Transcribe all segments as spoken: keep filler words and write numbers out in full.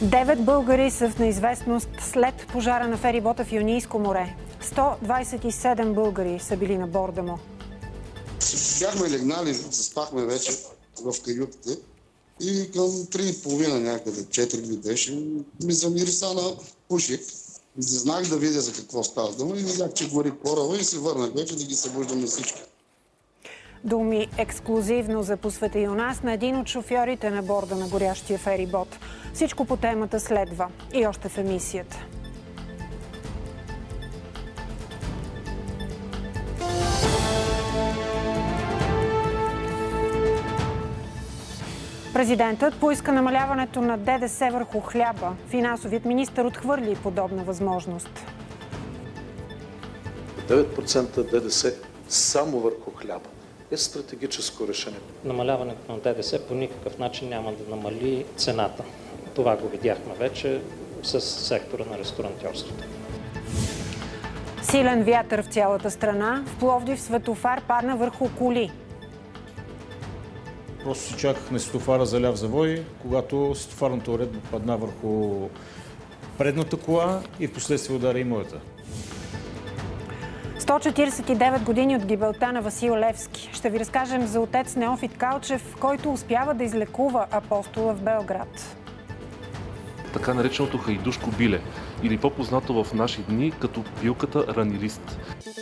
Девет българи са в неизвестност след пожара на ферибота в Йонийско море. сто двадесет и седем българи са били на борда му. Бяхме легнали, заспахме вече в каютите и към три и половина някъде, четири ли беше, ми замириса на пушек. Знах да видя за какво става дума и видях, че гори кораба и се върнах вече да ги събуждам на всички. Думи ексклюзивно за По света и у нас на един от шофьорите на борда на горящия ферибот. Всичко по темата следва и още в емисията. Президентът поиска намаляването на ДДС върху хляба. Финансовият министър отхвърли подобна възможност. девет процента ДДС само върху хляба е стратегическо решение. Намаляването на ДДС по никакъв начин няма да намали цената. Това го видяхме вече с сектора на ресторантьорството. Силен вятър в цялата страна. В Пловдив светофар падна върху коли. Просто си чакахме светофара за ляв завой, когато светофарната уредба падна върху предната кола и в последствие удари и моята. сто четиридесет и девет години от гибелта на Васил Левски. Ще ви разкажем за отец Неофит Калчев, който успява да излекува апостола в Белград. Така нареченото хайдушко биле, или по-познато в наши дни като билката ранилист.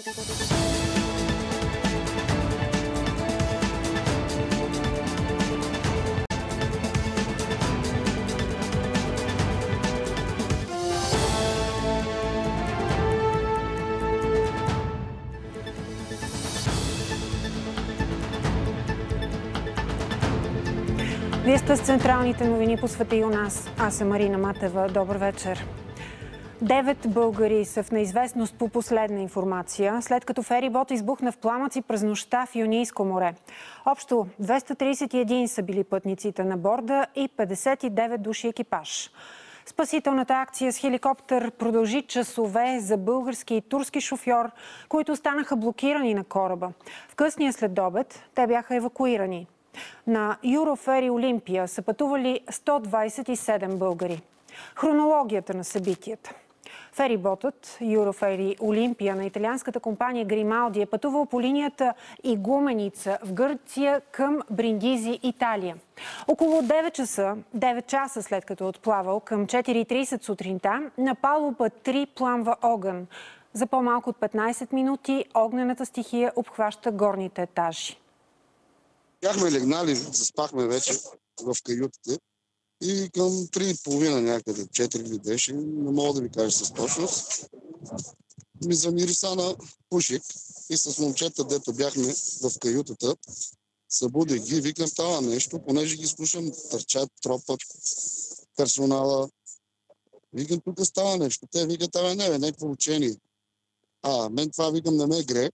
Вие сте с централните новини по света и у нас. Аз съм Марина Матева. Добър вечер. Девет българи са в неизвестност по последна информация, след като ферибот избухна в пламъци през нощта в Йонийско море. Общо двеста тридесет и един са били пътниците на борда и петдесет и девет души екипаж. Спасителната акция с хеликоптер продължи часове за български и турски шофьор, които останаха блокирани на кораба. В късния следобед те бяха евакуирани. На Юрофери Олимпия са пътували сто двадесет и седем българи. Хронологията на събитията. Фериботът Юрофери Олимпия на италианската компания Грималди е пътувал по линията Игуменица в Гърция към Бриндизи, Италия. Около девет часа, девет часа след като е отплавал, към четири и тридесет сутринта, на палуба три пламва огън. За по-малко от петнадесет минути огнената стихия обхваща горните етажи. Бяхме легнали, заспахме вече в каютите и към три и половина някъде, четири ли беше, не мога да ви кажа с точност, ми замириса на пушек и с момчета, дето бяхме в каютата, събудих ги, викам това нещо, понеже ги слушам, търчат, тропът, персонала. Викам, тук става нещо. Те викат, това не е някакво учение. А, мен това викам, не ме гре.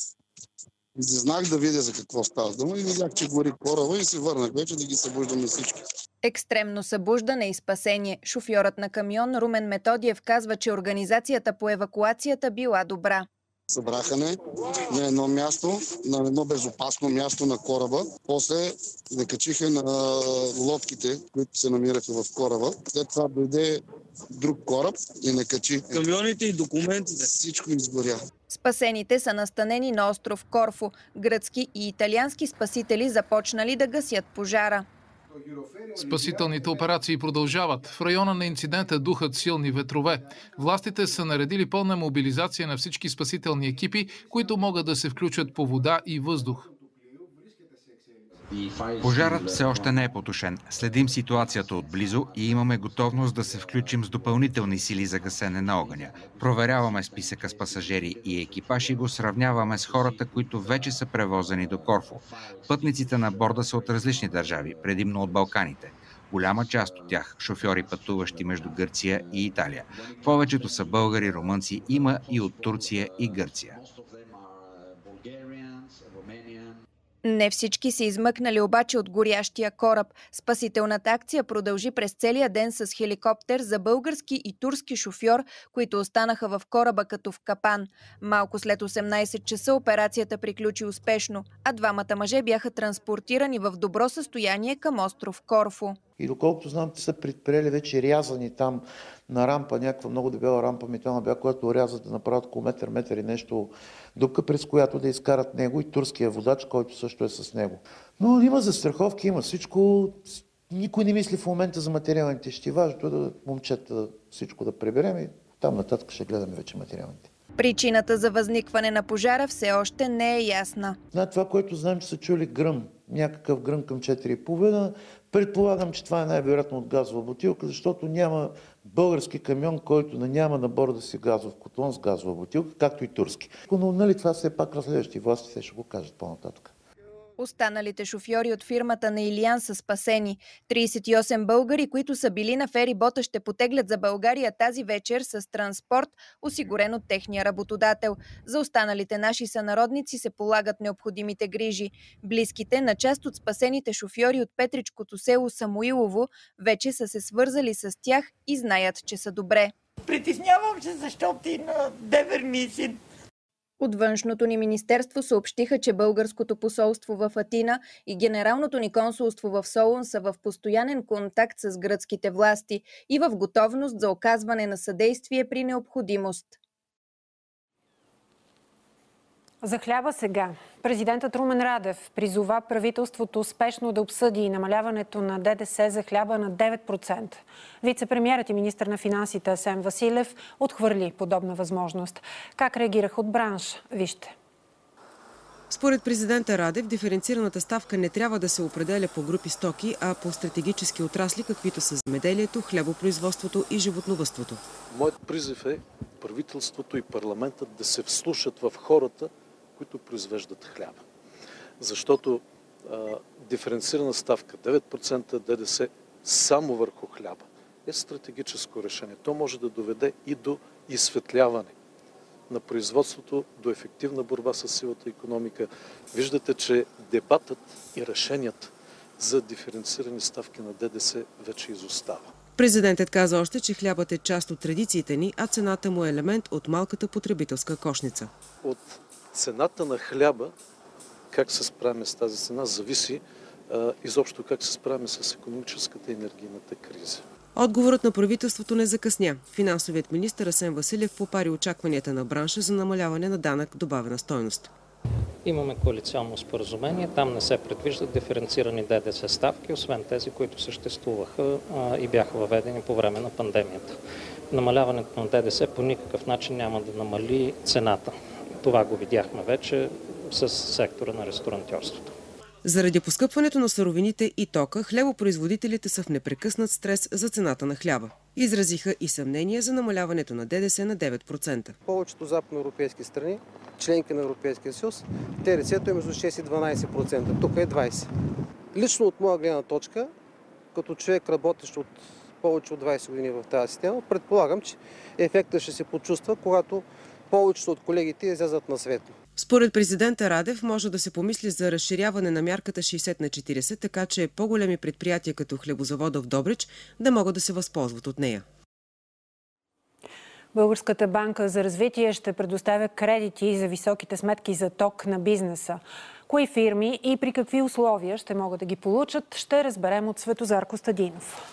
Знах да видя за какво става дума и видях, че гори кораба и се върнах вече да ги събуждам на всички. Екстремно събуждане и спасение. Шофьорът на камион Румен Методиев казва, че организацията по евакуацията била добра. Събраха не на едно място, на едно безопасно място на кораба. После не качиха на лодките, които се намираха в кораба. След това дойде друг кораб и не качи. Камионите и документите. Всичко изгоря. Спасените са настанени на остров Корфу. Гръцки и италиански спасители започнали да гасят пожара. Спасителните операции продължават. В района на инцидента духат силни ветрове. Властите са наредили пълна мобилизация на всички спасителни екипи, които могат да се включат по вода и въздух. Пожарът все още не е потушен. Следим ситуацията отблизо и имаме готовност да се включим с допълнителни сили за гасене на огъня. Проверяваме списъка с пасажери и екипаж и го сравняваме с хората, които вече са превозени до Корфу. Пътниците на борда са от различни държави, предимно от Балканите. Голяма част от тях шофьори, пътуващи между Гърция и Италия. Повечето са българи, румънци, има и от Турция и Гърция. Не всички се измъкнали обаче от горящия кораб. Спасителната акция продължи през целия ден с хеликоптер за български и турски шофьор, които останаха в кораба като в капан. Малко след осемнадесет часа операцията приключи успешно, а двамата мъже бяха транспортирани в добро състояние към остров Корфу. И доколкото знам, те са предприели вече рязани там на рампа, някаква много дебела рампа метална бяга, която рязат да направят около метър, метър и нещо дупка, през която да изкарат него и турския водач, който също е с него. Но има застраховки, има всичко. Никой не мисли в момента за материалните щети. Важното е да момчета всичко да приберем и там нататък ще гледаме вече материалните. Причината за възникване на пожара все още не е ясна. На това, което знаем, че са чули гръм, някакъв гръм към четири и половина. Предполагам, че това е най-вероятно от газова бутилка, защото няма български камион, който да няма на борда си газов котлон с газова бутилка, както и турски. Но нали това все пак разследващи власти, те ще го кажат по-нататък. Останалите шофьори от фирмата на Илиян са спасени. тридесет и осем българи, които са били на ферибота, ще потеглят за България тази вечер с транспорт, осигурен от техния работодател. За останалите наши сънародници се полагат необходимите грижи. Близките на част от спасените шофьори от петричкото село Самуилово вече са се свързали с тях и знаят, че са добре. Притеснявам се, защото и на девер ми син. От външното ни министерство съобщиха, че българското посолство в Атина и генералното ни консулство в Солун са в постоянен контакт с гръцките власти и в готовност за оказване на съдействие при необходимост. За хляба сега. Президентът Румен Радев призова правителството спешно да обсъди намаляването на ДДС за хляба на девет процента. Вице-премиерът и министър на финансите Асен Василев отхвърли подобна възможност. Как реагираха от бранш? Вижте. Според президента Радев, диференцираната ставка не трябва да се определя по групи стоки, а по стратегически отрасли, каквито са земеделието, хлебопроизводството и животновъдството. Моят призив е правителството и парламентът да се вслушат в хората, които произвеждат хляба. Защото а, диференцирана ставка девет процента ДДС само върху хляба е стратегическо решение. То може да доведе и до изсветляване на производството, до ефективна борба с сивата икономика. Виждате, че дебатът и решенията за диференцирани ставки на ДДС вече изостава. Президентът каза още, че хлябът е част от традициите ни, а цената му е елемент от малката потребителска кошница. От цената на хляба, как се справяме с тази цена, зависи а, изобщо как се справяме с икономическата и енергийната криза. Отговорът на правителството не закъсня. Финансовият министър Асен Василев попари очакванията на бранша за намаляване на данък добавена стойност. Имаме коалиционно споразумение, там не се предвиждат диференцирани ДДС ставки, освен тези, които съществуваха а, и бяха въведени по време на пандемията. Намаляването на ДДС по никакъв начин няма да намали цената. Това го видяхме вече с сектора на ресторантьорството. Заради поскъпването на суровините и тока, хлебопроизводителите са в непрекъснат стрес за цената на хляба. Изразиха и съмнение за намаляването на ДДС на девет процента. Повечето западноевропейски страни, членки на Европейския съюз, ДДС-то е между шест и дванадесет процента. Тук е двадесет процента. Лично от моя гледна точка, като човек работещ от повече от двадесет години в тази система, предполагам, че ефектът ще се почувства, когато повечето от колегите излязат на светло. Според президента Радев може да се помисли за разширяване на мярката шейсет на четиридесет, така че по-големи предприятия като хлебозавода в Добрич да могат да се възползват от нея. Българската банка за развитие ще предоставя кредити за високите сметки за ток на бизнеса. Кои фирми и при какви условия ще могат да ги получат, ще разберем от Светозар Костадинов.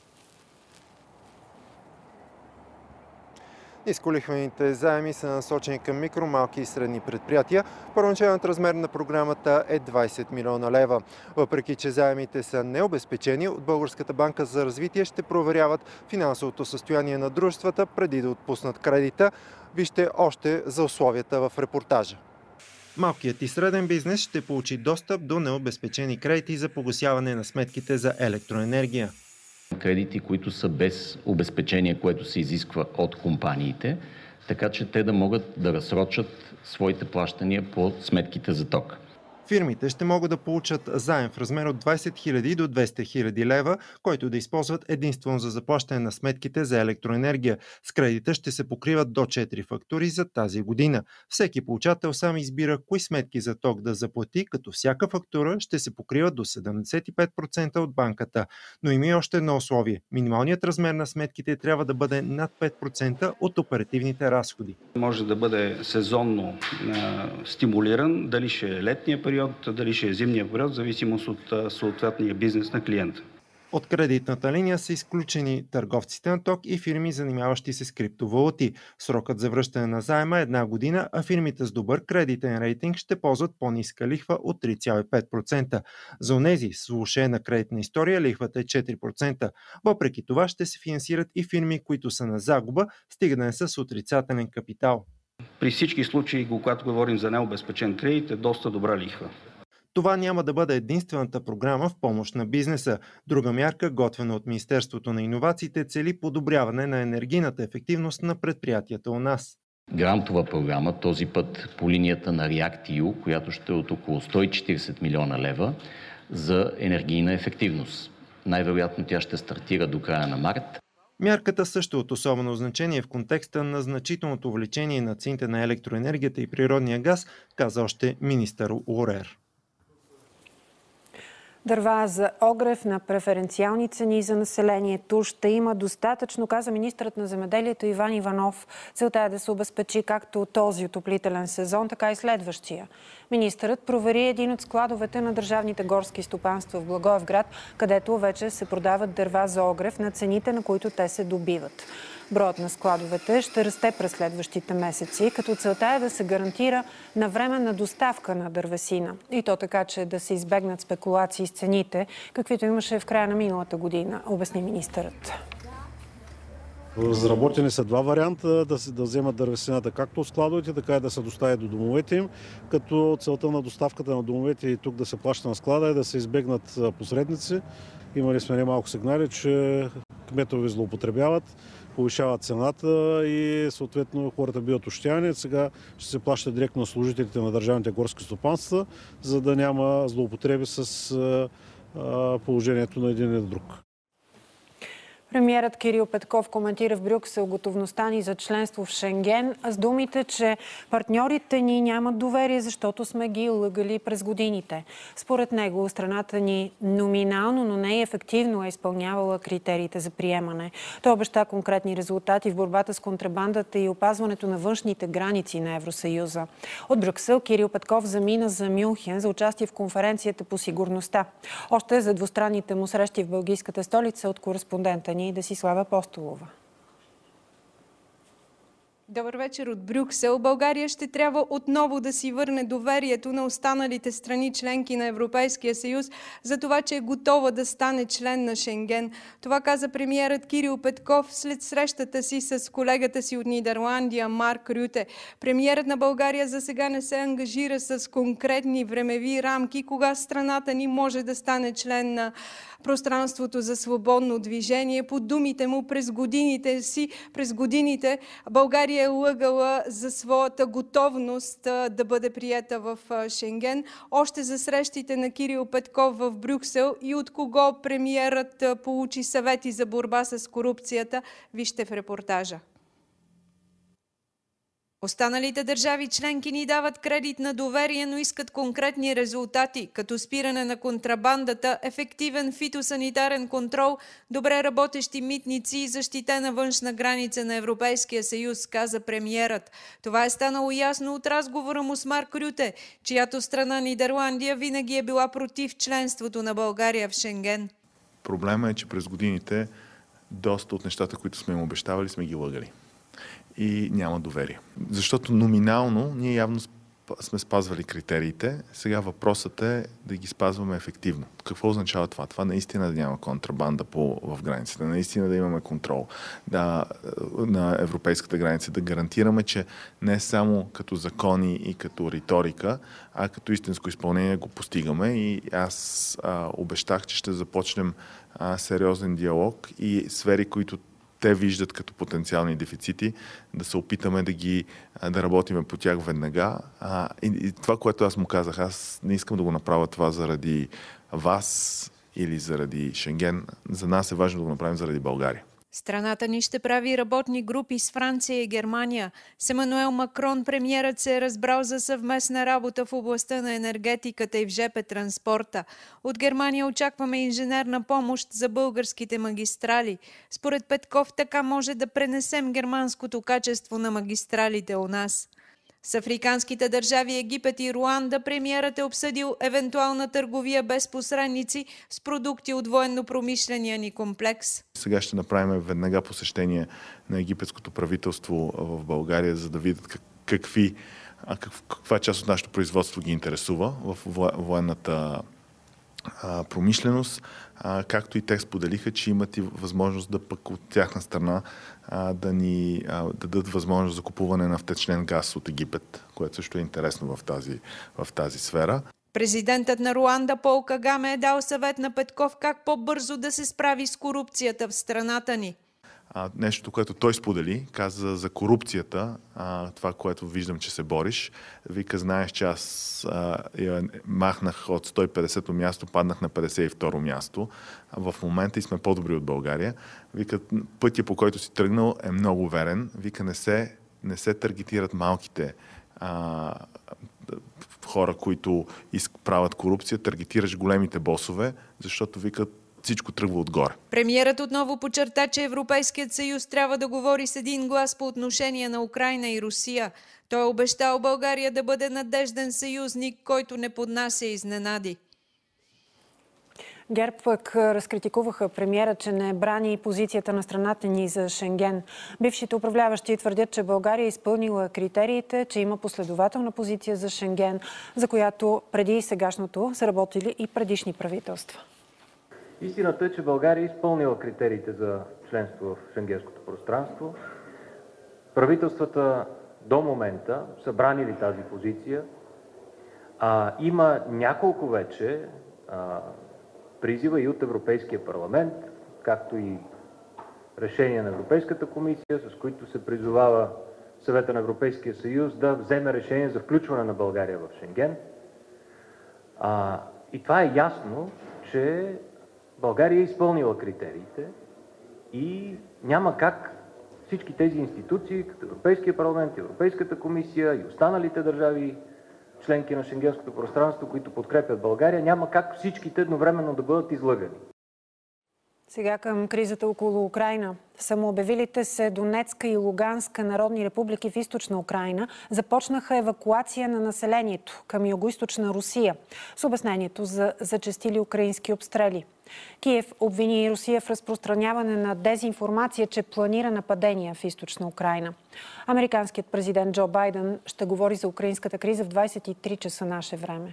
Нисколихвените заеми са насочени към микро, малки и средни предприятия. Първоначалният размер на програмата е двадесет милиона лева. Въпреки че заемите са необезпечени, от Българската банка за развитие ще проверяват финансовото състояние на дружествата преди да отпуснат кредита. Вижте още за условията в репортажа. Малкият и среден бизнес ще получи достъп до необезпечени кредити за погасяване на сметките за електроенергия. Кредити, които са без обезпечение, което се изисква от компаниите, така че те да могат да разсрочат своите плащания по сметките за ток. Фирмите ще могат да получат заем в размер от двадесет хиляди до двеста хиляди лева, който да използват единствено за заплащане на сметките за електроенергия. С кредита ще се покриват до четири фактури за тази година. Всеки получател сам избира кои сметки за ток да заплати, като всяка фактура ще се покрива до седемдесет и пет процента от банката. Но има и още едно условие. Минималният размер на сметките трябва да бъде над пет процента от оперативните разходи. Може да бъде сезонно а, стимулиран, дали ще е летния период, дали ще е зимния период, в зависимост от съответния бизнес на клиента. От кредитната линия са изключени търговците на ток и фирми, занимаващи се с криптовалути. Срокът за връщане на заема е една година, а фирмите с добър кредитен рейтинг ще ползват по-ниска лихва от три цяло и пет процента. За онези с влошена кредитна история лихвата е четири процента. Въпреки това ще се финансират и фирми, които са на загуба, стига да не са с отрицателен капитал. При всички случаи, когато говорим за необезпечен кредит, е доста добра лихва. Това няма да бъде единствената програма в помощ на бизнеса. Друга мярка, готвена от Министерството на иновациите, цели подобряване на енергийната ефективност на предприятията у нас. Грантова програма, този път по линията на REACT-ю, която ще е от около сто и четиридесет милиона лева за енергийна ефективност. Най-вероятно тя ще стартира до края на март. Мярката също е от особено значение в контекста на значителното увеличение на цените на електроенергията и природния газ, каза още министър Лорер. Дърва за огрев на преференциални цени за населението ще има достатъчно, каза министърът на земеделието Иван Иванов. Целта е да се обезпечи както този отоплителен сезон, така и следващия. Министърът провери един от складовете на държавните горски стопанства в Благоевград, където вече се продават дърва за огрев на цените, на които те се добиват. Броят на складовете ще расте през следващите месеци, като целта е да се гарантира навременна доставка на дървесина. И то така, че да се избегнат спекулации с цените, каквито имаше в края на миналата година, обясни министърът. Разработени са два варианта да, се, да вземат дървесината както от складовете, така и да се достави до домовете им, като целта на доставката на домовете и тук да се плаща на склада е да се избегнат посредници. Имали сме немалко сигнали, че кметове злоупотребяват, повишават цената и съответно хората биват ощетявани. Сега ще се плаща директно на служителите на държавните горски стопанства, за да няма злоупотреби с положението на един или друг. Премиерът Кирил Петков коментира в Брюксел готовността ни за членство в Шенген с думите, че партньорите ни нямат доверие, защото сме ги лъгали през годините. Според него страната ни номинално, но не и ефективно е изпълнявала критериите за приемане. Той обеща конкретни резултати в борбата с контрабандата и опазването на външните граници на Евросъюза. От Брюксел Кирил Петков замина за Мюнхен за участие в конференцията по сигурността. Още за двустранните му срещи в бългийската столица от кореспондента ни Десислава Апостолова. Добър вечер от Брюксел. България ще трябва отново да си върне доверието на останалите страни членки на Европейския съюз за това, че е готова да стане член на Шенген. Това каза премиерът Кирил Петков след срещата си с колегата си от Нидерландия Марк Рюте. Премиерът на България за сега не се ангажира с конкретни времеви рамки, кога страната ни може да стане член на пространството за свободно движение. По думите му, през годините си, през годините България е лъгала за своята готовност да бъде приета в Шенген. Още за срещите на Кирил Петков в Брюксел и от кого премиерът получи съвети за борба с корупцията, вижте в репортажа. Останалите държави членки ни дават кредит на доверие, но искат конкретни резултати, като спиране на контрабандата, ефективен фитосанитарен контрол, добре работещи митници и защитена външна граница на Европейския съюз, каза премиерът. Това е станало ясно от разговора му с Марк Рюте, чиято страна Нидерландия винаги е била против членството на България в Шенген. Проблема е, че през годините доста от нещата, които сме им обещавали, сме ги лъгали. И няма доверие. Защото номинално ние явно сме спазвали критериите. Сега въпросът е да ги спазваме ефективно. Какво означава това? Това наистина да няма контрабанда по, в границите, наистина да имаме контрол да, на европейската граница, да гарантираме, че не само като закони и като риторика, а като истинско изпълнение го постигаме. И аз а, обещах, че ще започнем а, сериозен диалог и сфери, които те виждат като потенциални дефицити, да се опитаме да ги да работиме по тях веднага. А, и, и това, което аз му казах, аз не искам да го направя това заради вас или заради Шенген. За нас е важно да го направим заради България. Страната ни ще прави работни групи с Франция и Германия. С Емануел Макрон премиерът се е разбрал за съвместна работа в областта на енергетиката и в жп транспорта. От Германия очакваме инженерна помощ за българските магистрали. Според Петков така може да пренесем германското качество на магистралите у нас. С африканските държави Египет и Руанда премиерът е обсъдил евентуална търговия без посредници с продукти от военно-промишления ни комплекс. Сега ще направим веднага посещение на египетското правителство в България, за да видят как, какви, каква част от нашето производство ги интересува в военната промишленост, както и те споделиха, че имат и възможност да пък от тяхна страна да ни да дадат възможност за купуване на втечнен газ от Египет, което също е интересно в тази, в тази сфера. Президентът на Руанда Пол Кагаме е дал съвет на Петков как по-бързо да се справи с корупцията в страната ни. А, нещо, което той сподели, каза за корупцията, а, това, което виждам, че се бориш. Вика, знаеш, че аз а, я махнах от сто и петдесето място, паднах на петдесет и второ място. А в момента и сме по-добри от България. Вика, пътя, по който си тръгнал, е много верен. Вика, не се, не се таргетират малките а, хора, които правят корупция, таргетираш големите босове, защото викат, всичко тръгва отгоре. Премиерът отново подчерта, че Европейският съюз трябва да говори с един глас по отношение на Украйна и Русия. Той е обещал България да бъде надежден съюзник, който не поднася изненади. ГЕРБ пък разкритикуваха премиера, че не брани позицията на страната ни за Шенген. Бившите управляващи твърдят, че България е изпълнила критериите, че има последователна позиция за Шенген, за която преди и сегашното са работили и предишни правителства. Истината е, че България е изпълнила критериите за членство в шенгенското пространство. Правителствата до момента са бранили тази позиция. А, има няколко вече а, призива и от Европейския парламент, както и решения на Европейската комисия, с които се призовава Съвета на Европейския съюз да вземе решение за включване на България в Шенген. А, и това е ясно, че България е изпълнила критериите и няма как всички тези институции, като Европейския парламент, Европейската комисия и останалите държави, членки на шенгенското пространство, които подкрепят България, няма как всичките едновременно да бъдат излъгани. Сега към кризата около Украйна. Самообявилите се Донецка и Луганска народни републики в източна Украйна започнаха евакуация на населението към югоизточна Русия с обяснението за зачестили украински обстрели. Киев обвини Русия в разпространяване на дезинформация, че планира нападения в източна Украйна. Американският президент Джо Байден ще говори за украинската криза в двадесет и три часа наше време.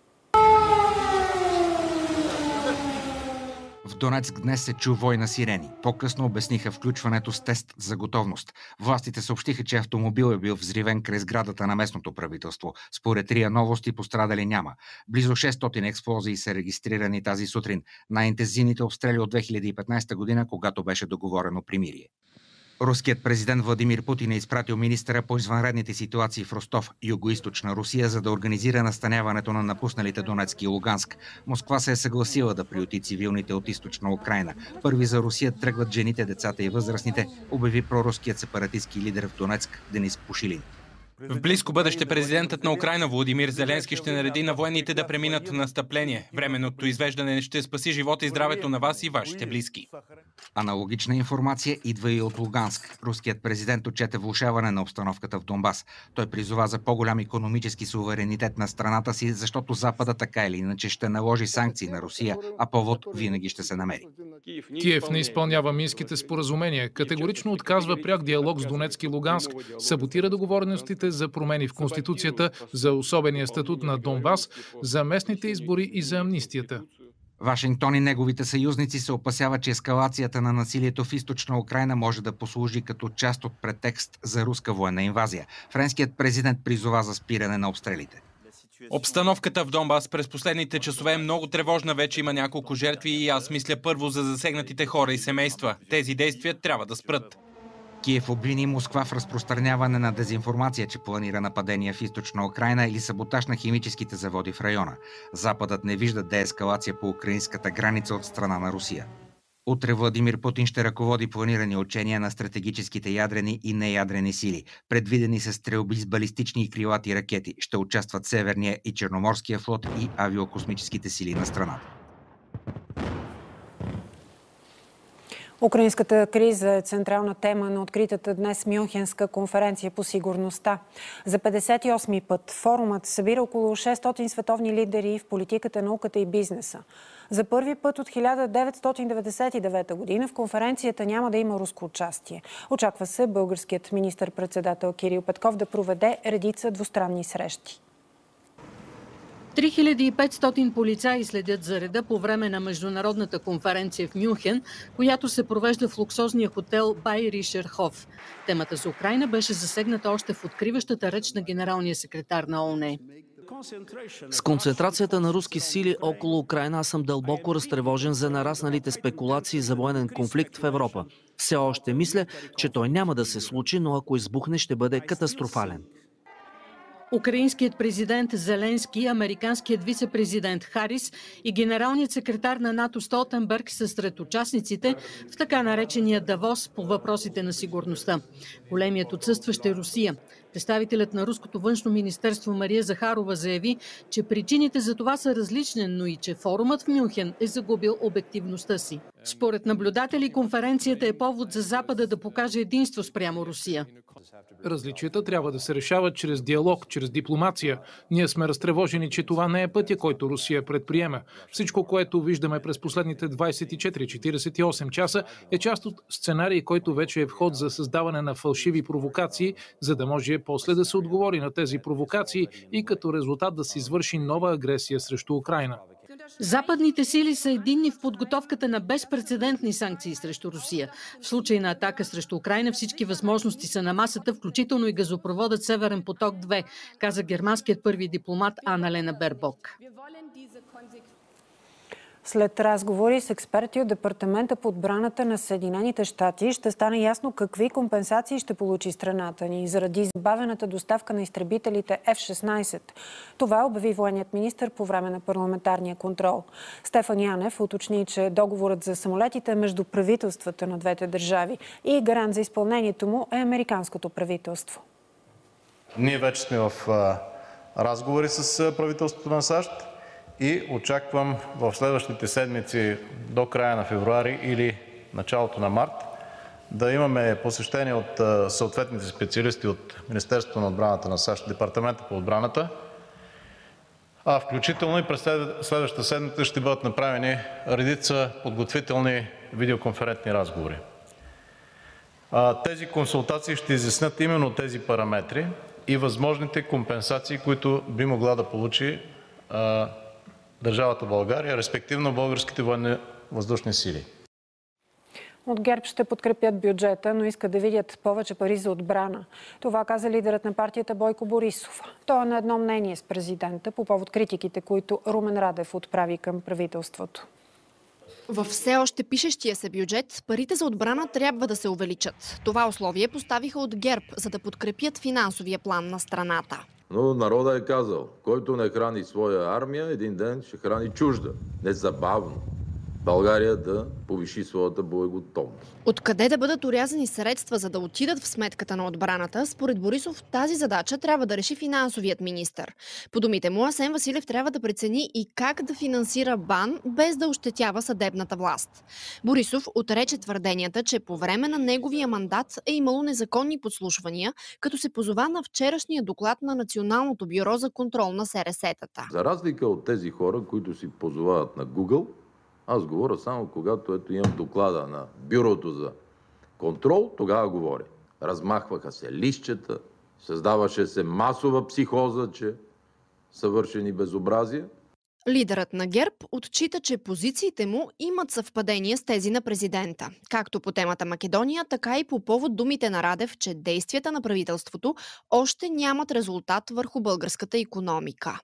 В Донецк днес се чу вой на сирени. По-късно обясниха включването с тест за готовност. Властите съобщиха, че автомобил е бил взривен край сградата на местното правителство. Според РИА Новости пострадали няма. Близо шестстотин експлозии са регистрирани тази сутрин. Най-интензивните обстрели от две хиляди и петнадесета година, когато беше договорено примирие. Руският президент Владимир Путин е изпратил министъра по извънредните ситуации в Ростов, югоизточна Русия, за да организира настаняването на напусналите Донецк и Луганск. Москва се е съгласила да приюти цивилните от източна Украйна. Първи за Русия тръгват жените, децата и възрастните, обяви проруският сепаратистски лидер в Донецк Денис Пушилин. В близко бъдеще президентът на Украйна Володимир Зеленски ще нареди на военните да преминат в настъпление. Временното извеждане ще спаси живота и здравето на вас и вашите близки. Аналогична информация идва и от Луганск. Руският президент отчете влошаване на обстановката в Донбас. Той призова за по-голям икономически суверенитет на страната си, защото Запада така или иначе ще наложи санкции на Русия, а повод винаги ще се намери. Киев не изпълнява минските споразумения, категорично отказва пряк диалог с Донецк и Луганск, саботира договореностите за промени в Конституцията, за особения статут на Донбас, за местните избори и за амнистията. Вашингтон и неговите съюзници се опасяват, че ескалацията на насилието в източна Украйна може да послужи като част от претекст за руска военна инвазия. Френският президент призова за спиране на обстрелите. Обстановката в Донбас през последните часове е много тревожна. Вече има няколко жертви и аз мисля първо за засегнатите хора и семейства. Тези действия трябва да спрат. Киев обвини Москва в разпространяване на дезинформация, че планира нападения в източна Украйна или саботаж на химическите заводи в района. Западът не вижда деескалация по украинската граница от страна на Русия. Утре Владимир Путин ще ръководи планирани учения на стратегическите ядрени и неядрени сили. Предвидени са стрелби с балистични и крилати ракети. Ще участват Северния и Черноморския флот и авиокосмическите сили на страната. Украинската криза е централна тема на откритата днес Мюнхенска конференция по сигурността. За петдесет и осми път форумът събира около шестстотин световни лидери в политиката, науката и бизнеса. За първи път от хиляда деветстотин деветдесет и девета година в конференцията няма да има руско участие. Очаква се българският министър-председател Кирил Петков да проведе редица двустранни срещи. три хиляди и петстотин полицаи следят за реда по време на международната конференция в Мюнхен, която се провежда в луксозния хотел Байришер Хоф. Темата за Украйна беше засегната още в откриващата реч на генералния секретар на ООН. С концентрацията на руски сили около Украйна аз съм дълбоко разтревожен за нарасналите спекулации за военен конфликт в Европа. Все още мисля, че той няма да се случи, но ако избухне, ще бъде катастрофален. Украинският президент Зеленски, американският вице-президент Харис и генералният секретар на НАТО Столтенберг са сред участниците в така наречения Давос по въпросите на сигурността. Големият отсъстващ е Русия. Представителят на Руското външно министерство Мария Захарова заяви, че причините за това са различни, но и че форумът в Мюнхен е загубил обективността си. Според наблюдатели, конференцията е повод за Запада да покаже единство спрямо Русия. Различията трябва да се решават чрез диалог, чрез дипломация. Ние сме разтревожени, че това не е пътя, който Русия предприема. Всичко, което виждаме през последните двадесет и четири до четиридесет и осем часа, е част от сценарий, който вече е вход за създаване на фалшиви провокации, за да може после да се отговори на тези провокации и като резултат да се извърши нова агресия срещу Украйна. Западните сили са единни в подготовката на безпрецедентни санкции срещу Русия. В случай на атака срещу Украйна всички възможности са на масата, включително и газопроводът Северен поток-две, каза германският първи дипломат Анна-Лена Бербок. След разговори с експерти от Департамента по отбраната на Съединените щати ще стане ясно какви компенсации ще получи страната ни заради забавената доставка на изтребителите Еф шестнадесет. Това обяви военният министър по време на парламентарния контрол. Стефан Янев уточни, че договорът за самолетите между правителствата на двете държави и гарант за изпълнението му е американското правителство. Ние вече сме в разговори с правителството на САЩ. И очаквам в следващите седмици до края на февруари или началото на март да имаме посещение от съответните специалисти от Министерството на отбраната на САЩ, Департамента по отбраната, а включително и през следващата седмица ще бъдат направени редица подготвителни видеоконферентни разговори. Тези консултации ще изяснят именно тези параметри и възможните компенсации, които би могла да получи държавата България, респективно българските военновъздушни сили. От ГЕРБ ще подкрепят бюджета, но искат да видят повече пари за отбрана. Това каза лидерът на партията Бойко Борисов. Той е на едно мнение с президента по повод критиките, които Румен Радев отправи към правителството. В все още пишещия се бюджет, парите за отбрана трябва да се увеличат. Това условие поставиха от ГЕРБ, за да подкрепят финансовия план на страната. Но народът е казал, който не храни своя армия, един ден ще храни чужда. Незабавно България да повиши своята боеготовност. Откъде да бъдат орязани средства, за да отидат в сметката на отбраната, според Борисов тази задача трябва да реши финансовият министър. По думите му, Асен Василев трябва да прецени и как да финансира БАН, без да ощетява съдебната власт. Борисов отрече твърденията, че по време на неговия мандат е имало незаконни подслушвания, като се позова на вчерашния доклад на Националното бюро за контрол на СРС-тата. За разлика от тези хора, които си позовават на Google, аз говоря само когато ето имам доклада на Бюрото за контрол, тогава говоря. Размахваха се листчета, създаваше се масова психоза, че са вършени безобразия. Лидерът на ГЕРБ отчита, че позициите му имат съвпадение с тези на президента. Както по темата Македония, така и по повод думите на Радев, че действията на правителството още нямат резултат върху българската икономика.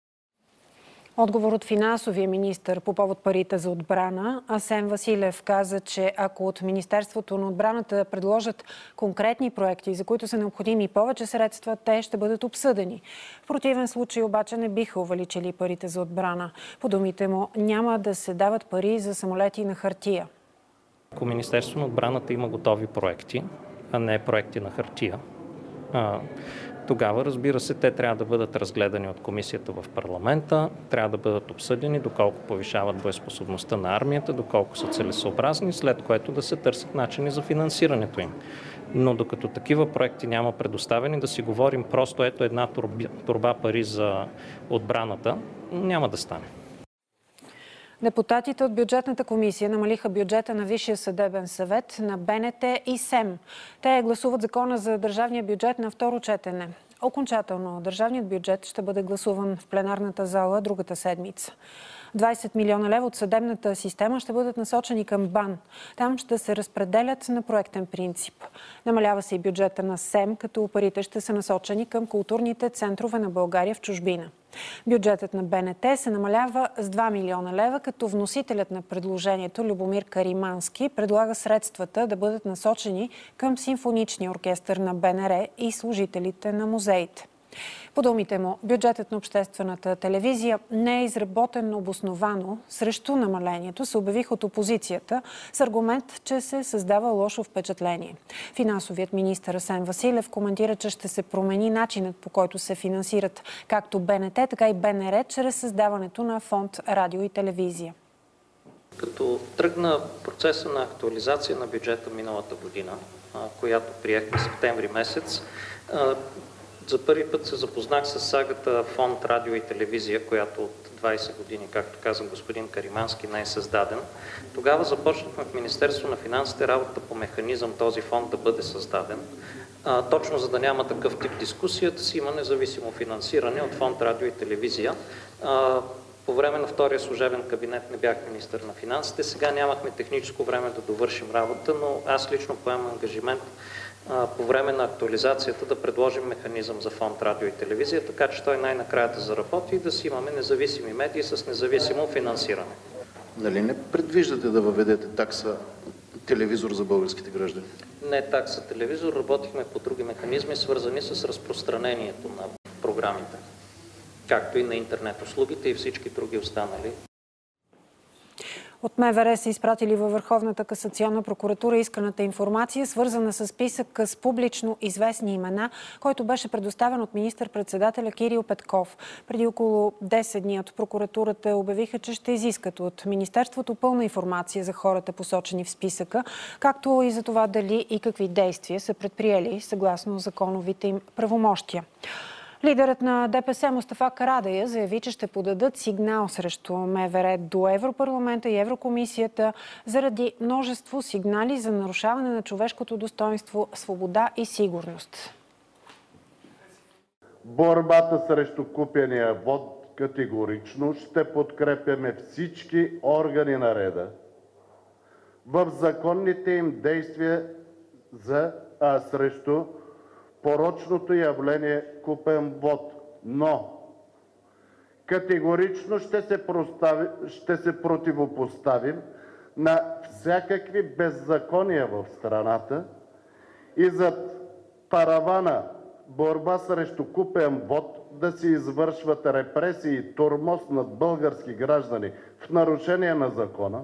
Отговор от финансовия министър по повод парите за отбрана. Асен Василев каза, че ако от Министерството на отбраната предложат конкретни проекти, за които са необходими повече средства, те ще бъдат обсъдени. В противен случай обаче не биха увеличили парите за отбрана. По думите му, няма да се дават пари за самолети на хартия. Ако Министерството на отбраната има готови проекти, а не проекти на хартия, тогава, разбира се, те трябва да бъдат разгледани от комисията в парламента, трябва да бъдат обсъдени доколко повишават боеспособността на армията, доколко са целесообразни, след което да се търсят начини за финансирането им. Но докато такива проекти няма предоставени, да си говорим просто ето една торба пари за отбраната, няма да стане. Депутатите от бюджетната комисия намалиха бюджета на Висшия съдебен съвет, на БНТ и СЕМ. Те гласуват закона за държавния бюджет на второ четене. Окончателно държавният бюджет ще бъде гласуван в пленарната зала другата седмица. двайсет милиона лева от съдебната система ще бъдат насочени към БАН. Там ще се разпределят на проектен принцип. Намалява се и бюджета на СЕМ, като парите ще са насочени към културните центрове на България в чужбина. Бюджетът на БНТ се намалява с два милиона лева, като вносителят на предложението Любомир Каримански предлага средствата да бъдат насочени към симфоничния оркестър на БНР и служителите на музеите. По думите му, бюджетът на обществената телевизия не е изработен обосновано. Срещу намалението се обявиха от опозицията с аргумент, че се създава лошо впечатление. Финансовият министър Асен Василев коментира, че ще се промени начинът, по който се финансират както БНТ, така и БНР, чрез създаването на фонд радио и телевизия. Като тръгна процеса на актуализация на бюджета миналата година, която приехме септември месец, за първи път се запознах с сагата Фонд радио и телевизия, която от двайсет години, както каза господин Каримански, не е създаден. Тогава започнахме в Министерство на финансите работа по механизъм този фонд да бъде създаден. А, точно за да няма такъв тип дискусия, да си има независимо финансиране от Фонд радио и телевизия. А, по време на втория служебен кабинет не бях министър на финансите. Сега нямахме техническо време да довършим работа, но аз лично поемам ангажимент по време на актуализацията да предложим механизъм за Фонд радио и телевизия, така че той най-накрая да заработи и да си имаме независими медии с независимо финансиране. Нали не предвиждате да въведете такса телевизор за българските граждани? Не такса телевизор, работихме по други механизми, свързани с разпространението на програмите, както и на интернет услугите и всички други останали. От МВР са изпратили във Върховната касационна прокуратура исканата информация, свързана с списък с публично известни имена, който беше предоставен от министър-председателя Кирил Петков. Преди около десет дни от прокуратурата обявиха, че ще изискат от Министерството пълна информация за хората, посочени в списъка, както и за това дали и какви действия са предприели съгласно законовите им правомощия. Лидерът на ДПС Мустафа Карадайъ заяви, че ще подадат сигнал срещу МВР до Европарламента и Еврокомисията заради множество сигнали за нарушаване на човешкото достоинство, свобода и сигурност. Борбата срещу купения вот категорично ще подкрепяме всички органи на реда в законните им действия за, а, срещу порочното явление купен вот, но категорично ще се, простави, ще се противопоставим на всякакви беззакония в страната и зад паравана борба срещу купен вот да се извършват репресии и тормоз над български граждани в нарушение на закона.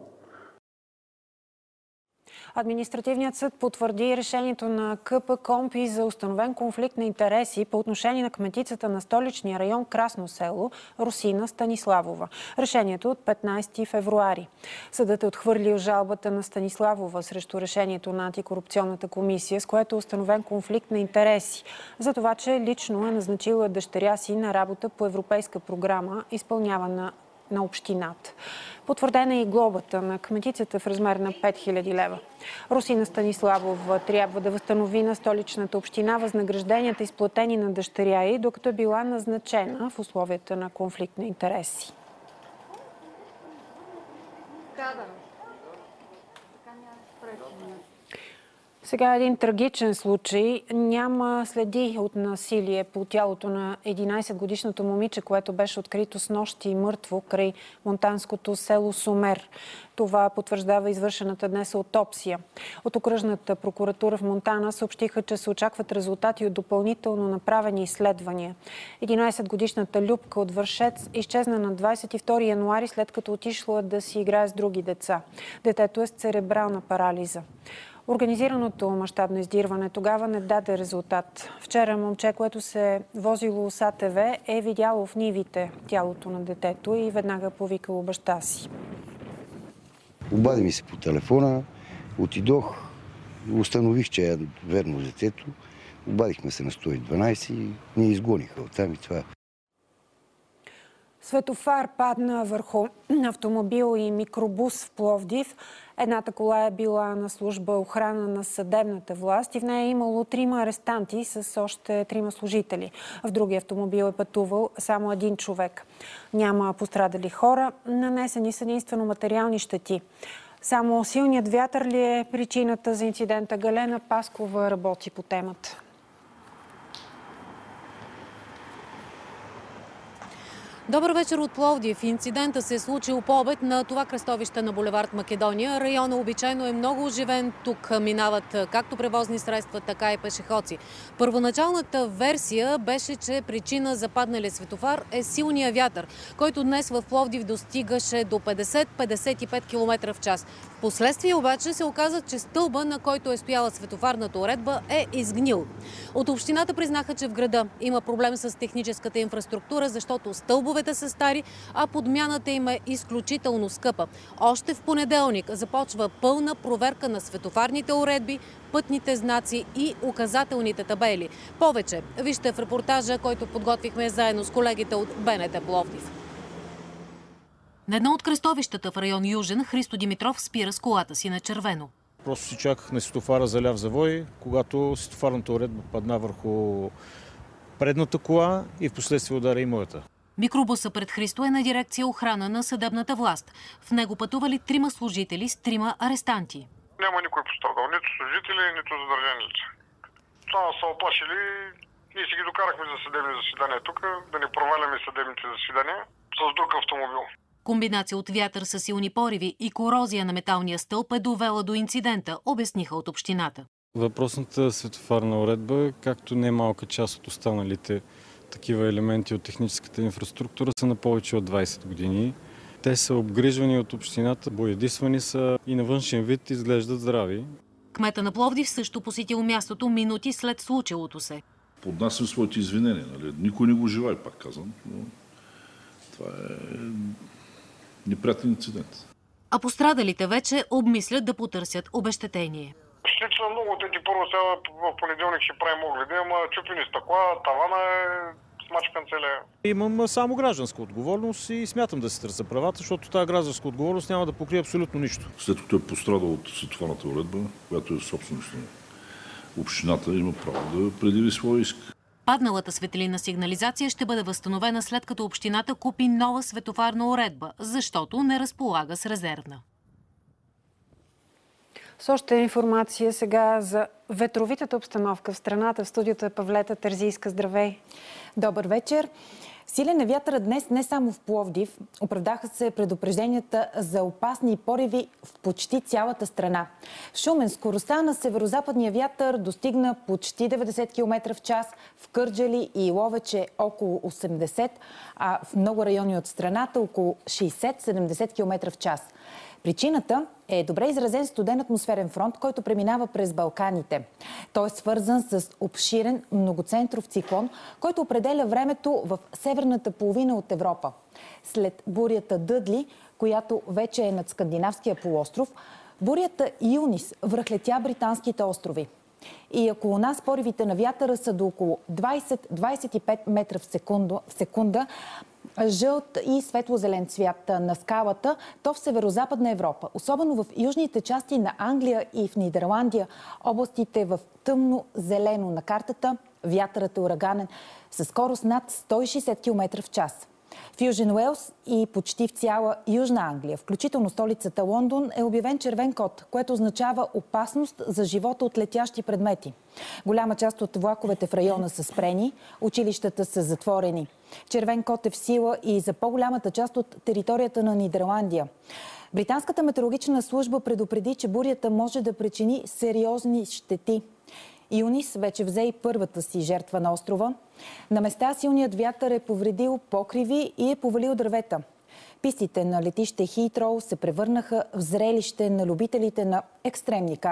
Административният съд потвърди решението на КПКОНПИ за установен конфликт на интереси по отношение на кметицата на столичния район Красно село Русина Станиславова. Решението от петнайсети февруари. Съдът е отхвърлил жалбата на Станиславова срещу решението на антикорупционната комисия, с което е установен конфликт на интереси, за това, че лично е назначила дъщеря си на работа по европейска програма, изпълнявана на общината. Потвърдена е и глобата на кметицата в размер на пет хиляди лева. Русина Станиславова трябва да възстанови на столичната община възнагражденията, изплатени на дъщеря й, докато е била назначена в условията на конфликт на интереси. Сега един трагичен случай. Няма следи от насилие по тялото на единайсетгодишното момиче, което беше открито снощи мъртво край монтанското село Сумер. Това потвърждава извършената днес аутопсия. От окръжната прокуратура в Монтана съобщиха, че се очакват резултати от допълнително направени изследвания. единайсетгодишната Любка от Вършец изчезна на двайсет и втори януари, след като отишла да си играе с други деца. Детето е с церебрална парализа. Организираното мащабно издирване тогава не даде резултат. Вчера момче, което се возило с А Т В, е видяло в нивите тялото на детето и веднага повикало баща си. Обади ми се по телефона, отидох, установих, че е верно детето. Обадихме се на сто и дванайсет и ни изгониха оттам и това. Светофар падна върху автомобил и микробус в Пловдив. Едната кола е била на служба охрана на съдебната власт и в нея е имало трима арестанти с още трима служители. В другия автомобил е пътувал само един човек. Няма пострадали хора, нанесени са единствено материални щети. Само силният вятър ли е причината за инцидента? Галена Паскова работи по темата. Добър вечер от Пловдив. Инцидента се е случил по обед на това кръстовище на булевард Македония. Районът обичайно е много оживен. Тук минават както превозни средства, така и пешеходци. Първоначалната версия беше, че причина за падналия светофар е силния вятър, който днес в Пловдив достигаше до петдесет до петдесет и пет километра в час. Впоследствие обаче се оказа, че стълба, на който е стояла светофарната уредба, е изгнил. От общината признаха, че в града има проблем с техническата инфраструктура, защото стълбовете са стари, а подмяната им е изключително скъпа. Още в понеделник започва пълна проверка на светофарните уредби, пътните знаци и указателните табели. Повече вижте в репортажа, който подготвихме заедно с колегите от Б Н Т Пловдив. На едно от кръстовищата в район Южен Христо Димитров спира с колата си на червено. Просто си чаках на светофара за ляв завой, когато светофарната уредба падна върху предната кола и в последствие удари и моята. Микробуса пред Христо е на дирекция охрана на съдебната власт. В него пътували трима служители с трима арестанти. Няма никой пострадал, нито служители, нито задържани лица. Само са оплашили. Ние си ги докарахме за съдебни заседания тук, да не проваляме съдебните заседания с друг автомобил. Комбинация от вятър със силни пориви и корозия на металния стълб е довела до инцидента, обясниха от общината. Въпросната светофарна уредба, както не малка част от останалите такива елементи от техническата инфраструктура, са на повече от двайсет години. Те са обгрижвани от общината, боядисвани са и на външен вид изглеждат здрави. Кмета на Пловдив също посетил мястото минути след случилото се. Поднасям своите извинения. Нали? Никой не го желае, пак казвам. Но това е неприятен инцидент. А пострадалите вече обмислят да потърсят обезщетение. Щите са много, те ти първо сега в понеделник ще правим огледи, ама чупени стъкла, тавана е смачкан целия. Имам само гражданска отговорност и смятам да се търся правата, защото тази гражданска отговорност няма да покрие абсолютно нищо. След като е пострадал от светофарната уредба, която е собственост на общината, има право да предяви своя иск. Падналата светлинна сигнализация ще бъде възстановена след като общината купи нова светофарна уредба, защото не разполага с резервна. С още информация сега за ветровитата обстановка в страната. В студиото е Павлета Терзийска. Здравей! Добър вечер! Силен е вятъра днес не само в Пловдив. Оправдаха се предупрежденията за опасни пориви в почти цялата страна. В Шумен скоростта на северозападния вятър достигна почти деветдесет километра в час, в Кърджали и Ловече около осемдесет, а в много райони от страната около шейсет до седемдесет километра в час. Причината е добре изразен студен атмосферен фронт, който преминава през Балканите. Той е свързан с обширен многоцентров циклон, който определя времето в северната половина от Европа. След бурята Дъдли, която вече е над Скандинавския полуостров, бурята Юнис връхлетя британските острови. И около нас поривите на вятъра са до около двайсет до двайсет и пет метра в секунда, в секунда жълт и светло-зелен цвят на скалата, то в северо-западна Европа. Особено в южните части на Англия и в Нидерландия, областите в тъмно-зелено на картата, вятърът е ураганен със скорост над сто и шейсет километра в час. В Южен Уелс и почти в цяла Южна Англия, включително столицата Лондон, е обявен червен код, което означава опасност за живота от летящи предмети. Голяма част от влаковете в района са спрени, училищата са затворени. Червен код е в сила и за по-голямата част от територията на Нидерландия. Британската метеорологична служба предупреди, че бурята може да причини сериозни щети. Юнис вече взе и първата си жертва на острова. На места силният вятър е повредил покриви и е повалил дървета. Пистите на летище Хитроу се превърнаха в зрелище на любителите на екстремни кадри.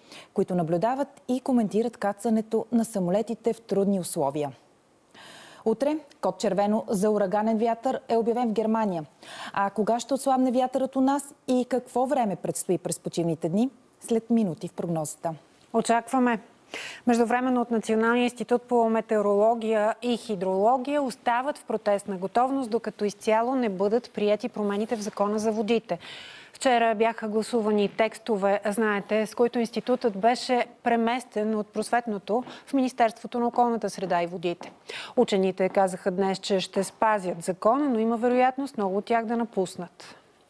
които наблюдават и коментират кацането на самолетите в трудни условия. Утре код червено за ураганен вятър е обявен в Германия. А кога ще отслабне вятърът у нас и какво време предстои през почивните дни? След минути в прогнозата. Очакваме. Междувременно от Националния институт по метеорология и хидрология остават в протестна готовност, докато изцяло не бъдат приети промените в Закона за водите. Вчера бяха гласувани текстове, знаете, с които институтът беше преместен от просветното в Министерството на околната среда и водите. Учените казаха днес, че ще спазят закона, но има вероятност много от тях да напуснат.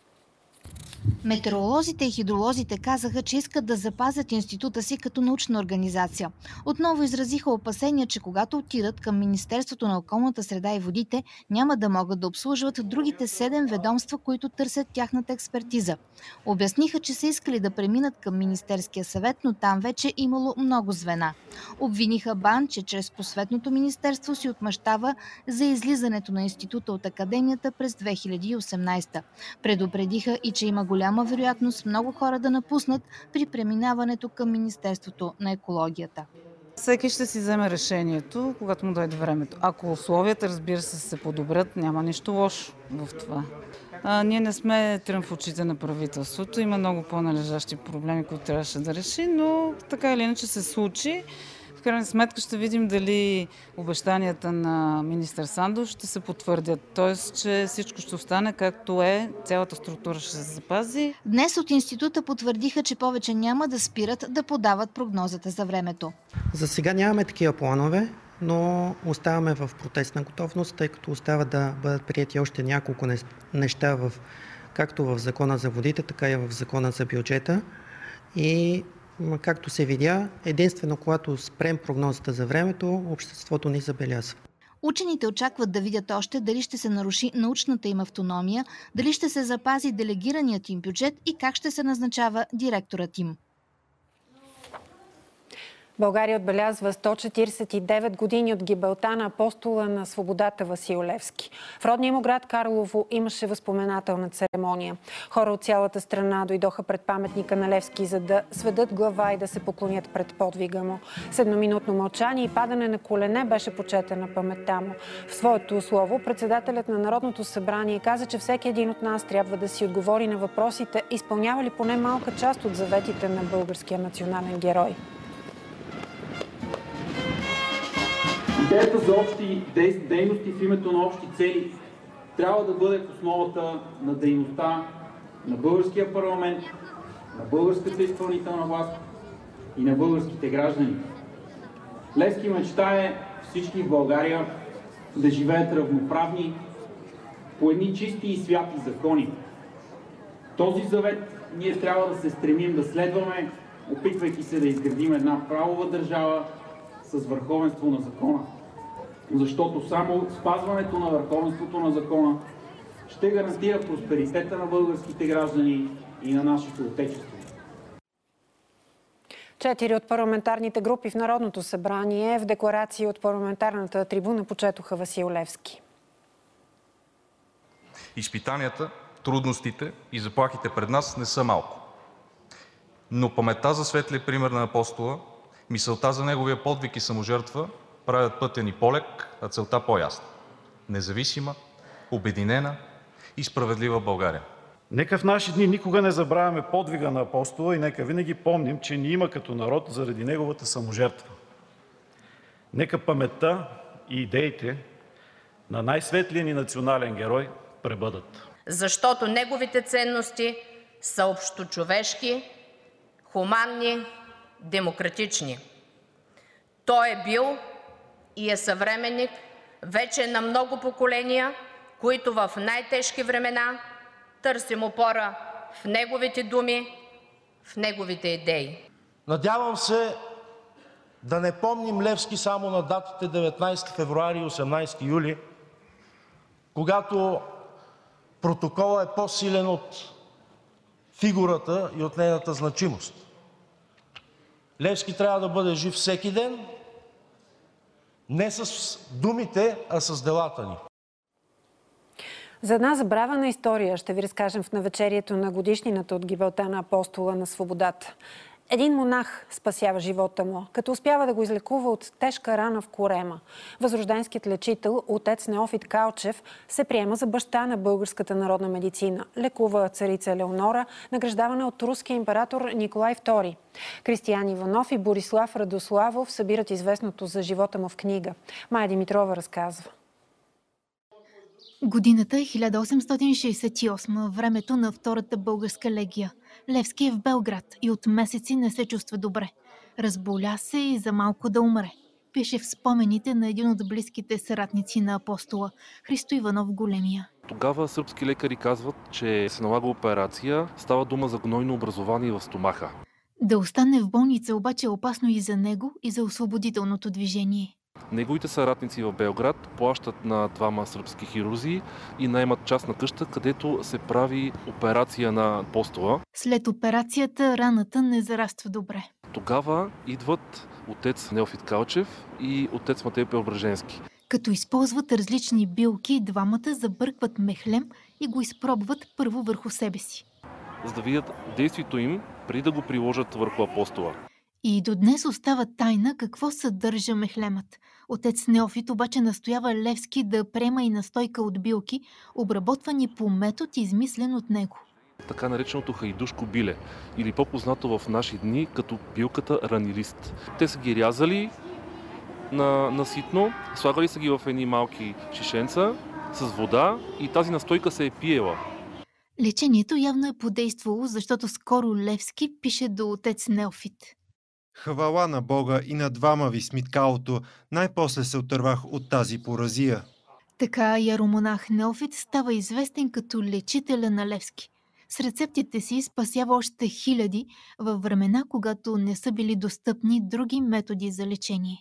Метеоролозите и хидролозите казаха, че искат да запазят института си като научна организация. Отново изразиха опасения, че когато отидат към Министерството на околната среда и водите, няма да могат да обслужват другите седем ведомства, които търсят тяхната експертиза. Обясниха, че са искали да преминат към Министерския съвет, но там вече имало много звена. Обвиниха БАН, че чрез Просветното министерство си отмъщава за излизането на института от академията през две хиляди и осемнадесета. Предупредиха и, че има голяма вероятност много хора да напуснат при преминаването към Министерството на екологията. Всеки ще си вземе решението, когато му дойде времето. Ако условията, разбира се, се подобрят, няма нищо лошо в това. А, ние не сме трън в очите на правителството. Има много по-належащи проблеми, които трябваше да реши, но така или иначе се случи. В крайна сметка ще видим дали обещанията на министър Сандов ще се потвърдят. Тоест, че всичко ще остане както е, цялата структура ще се запази. Днес от института потвърдиха, че повече няма да спират да подават прогнозата за времето. За сега нямаме такива планове, но оставаме в протестна готовност, тъй като остава да бъдат прияти още няколко неща в, както в Закона за водите, така и в Закона за бюджета. И както се видя, единствено когато спрем прогнозата за времето, обществото ни забелязва. Учените очакват да видят още дали ще се наруши научната им автономия, дали ще се запази делегираният им бюджет и как ще се назначава директорът им. България отбелязва сто четиридесет и девет години от гибелта на апостола на свободата Васил Левски. В родния му град Карлово имаше възпоменателна церемония. Хора от цялата страна дойдоха пред паметника на Левски, за да сведат глава и да се поклонят пред подвига му. С едноминутно мълчание и падане на колене беше почетена паметта му. В своето слово председателят на Народното събрание каза, че всеки един от нас трябва да си отговори на въпросите, изпълнява ли поне малка част от заветите на българския национален герой. Идеята за общи дейности в името на общи цели трябва да бъде в основата на дейността на българския парламент, на българската изпълнителна власт и на българските граждани. Левски мечтае всички в България да живеят равноправни по едни чисти и святи закони. Този завет ние трябва да се стремим да следваме, опитвайки се да изградим една правова държава с върховенство на закона. Защото само спазването на върховенството на закона ще гарантира просперитета на българските граждани и на нашето отечество. Четири от парламентарните групи в Народното събрание в декларации от парламентарната трибуна почетоха Васил Левски. Изпитанията, трудностите и заплахите пред нас не са малко. Но паметта за светлия пример на апостола, мисълта за неговия подвиг и саможертва правят пътя ни по-лек, а целта по-ясна. Независима, обединена и справедлива България. Нека в наши дни никога не забравяме подвига на апостола и нека винаги помним, че ни има като народ заради неговата саможертва. Нека паметта и идеите на най-светлия ни национален герой пребъдат. Защото неговите ценности са общочовешки, хуманни, демократични. Той е бил и е съвременник вече на много поколения, които в най-тежки времена търсим опора в неговите думи, в неговите идеи. Надявам се да не помним Левски само на датите деветнадесети февруари и осемнадесети юли, когато протоколът е по-силен от фигурата и от нейната значимост. Левски трябва да бъде жив всеки ден, не с думите, а с делата ни. За една забравена история ще ви разкажем в навечерието на годишнината от гибелта на апостола на свободата. Един монах спасява живота му, като успява да го излекува от тежка рана в корема. Възрожденският лечител, отец Неофит Калчев, се приема за баща на българската народна медицина. Лекува царица Елеонора, награждавана от руския император Николай втори. Кристиян Иванов и Борислав Радославов събират известното за живота му в книга. Майя Димитрова разказва. Годината е хиляда осемстотин шейсет и осма, времето на Втората българска легия. Левски е в Белград и от месеци не се чувства добре. Разболя се и за малко да умре. Пише в спомените на един от близките съратници на апостола, Христо Иванов Големия. Тогава сръбски лекари казват, че се налага операция, става дума за гнойно образование в стомаха. Да остане в болница обаче е опасно и за него, и за освободителното движение. Неговите съратници в Белград плащат на двама сръбски хирурзи и наемат частна къща, където се прави операция на апостола. След операцията раната не зараства добре. Тогава идват отец Неофит Калчев и отец Матей Преображенски. Като използват различни билки, двамата забъркват мехлем и го изпробват първо върху себе си. За да видят действието им, преди да го приложат върху апостола. И до днес остава тайна какво съдържа мехлемът. Отец Неофит обаче настоява Левски да приема и настойка от билки, обработвани по метод, измислен от него. Така нареченото хайдушко биле, или по-познато в наши дни като билката ранилист. Те са ги рязали на, на ситно, слагали са ги в едни малки шишенца с вода и тази настойка се е пиела. Лечението явно е подействало, защото скоро Левски пише до отец Неофит. Хвала на Бога и на двама ви с миткалото, най-после се отървах от тази поразия. Така яромонах Неофит става известен като лечителя на Левски. С рецептите си спасява още хиляди във времена, когато не са били достъпни други методи за лечение.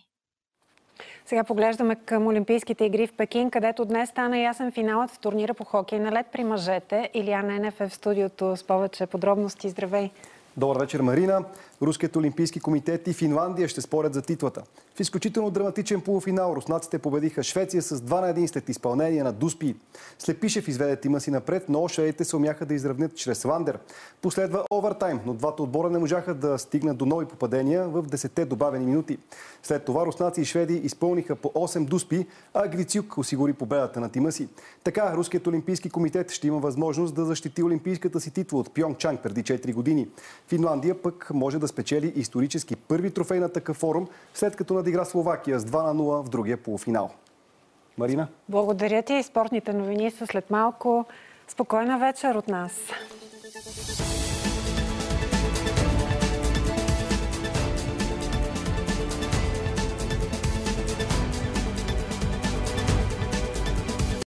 Сега поглеждаме към Олимпийските игри в Пекин, където днес стана ясен финалът в турнира по хокей на лед при мъжете. Илиян Енев е в студиото с повече подробности. Здравей! Добър вечер, Марина. Руският олимпийски комитет и Финландия ще спорят за титлата. В изключително драматичен полуфинал руснаците победиха Швеция с два на един след изпълнение на Дуспи. Слепишев изведе тима си напред, но шведите се умяха да изравнят чрез Ландер. Последва овертайм, но двата отбора не можаха да стигнат до нови попадения в десетте добавени минути. След това руснаци и шведи изпълниха по осем Дуспи, а Грицюк осигури победата на тима си. Така Руският олимпийски комитет ще има възможност да защити олимпийската си титла от Пьонгчанг преди четири години. Финландия пък може да спечели исторически първи трофей на такъв форум, след като надигра Словакия с два на нула в другия полуфинал. Марина? Благодаря ти. Спортните новини са след малко. Спокойна вечер от нас.